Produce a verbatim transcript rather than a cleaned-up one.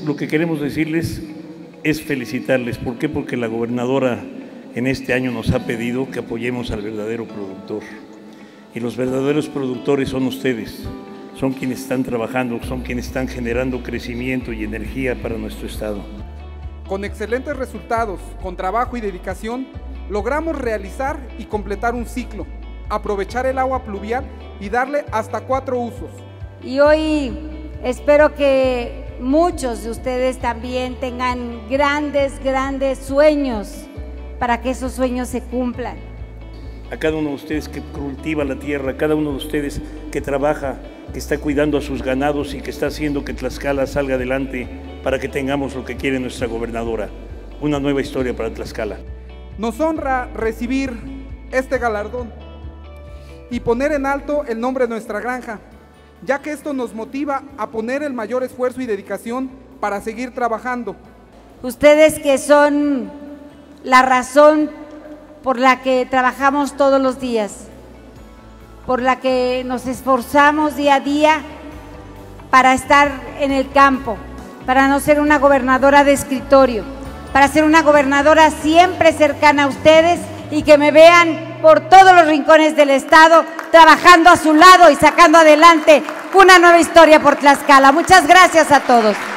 lo que queremos decirles es felicitarles. ¿Por qué? Porque la gobernadora en este año nos ha pedido que apoyemos al verdadero productor. Y los verdaderos productores son ustedes, son quienes están trabajando, son quienes están generando crecimiento y energía para nuestro estado. Con excelentes resultados, con trabajo y dedicación, logramos realizar y completar un ciclo, aprovechar el agua pluvial y darle hasta cuatro usos. Y hoy espero que muchos de ustedes también tengan grandes, grandes sueños para que esos sueños se cumplan. A cada uno de ustedes que cultiva la tierra, a cada uno de ustedes que trabaja, que está cuidando a sus ganados y que está haciendo que Tlaxcala salga adelante para que tengamos lo que quiere nuestra gobernadora, una nueva historia para Tlaxcala. Nos honra recibir este galardón y poner en alto el nombre de nuestra granja, ya que esto nos motiva a poner el mayor esfuerzo y dedicación para seguir trabajando. Ustedes que son la razón por la que trabajamos todos los días, por la que nos esforzamos día a día para estar en el campo, para no ser una gobernadora de escritorio, para ser una gobernadora siempre cercana a ustedes y que me vean por todos los rincones del estado trabajando a su lado y sacando adelante una nueva historia por Tlaxcala. Muchas gracias a todos.